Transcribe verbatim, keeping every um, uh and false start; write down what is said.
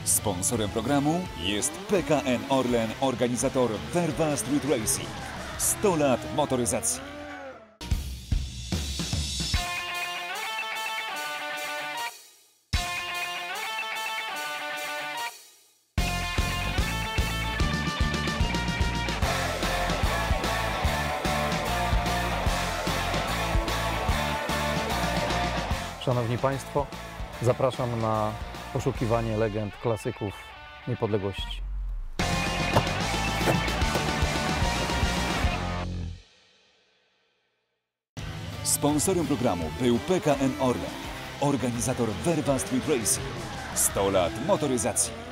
Sponsorem programu jest P K N Orlen, organizator Werwa Street Racing. sto lat motoryzacji. Szanowni Państwo, zapraszam na poszukiwanie legend, klasyków niepodległości. Sponsorem programu był P K N Orlen, organizator Werwa Street Racing. sto lat motoryzacji.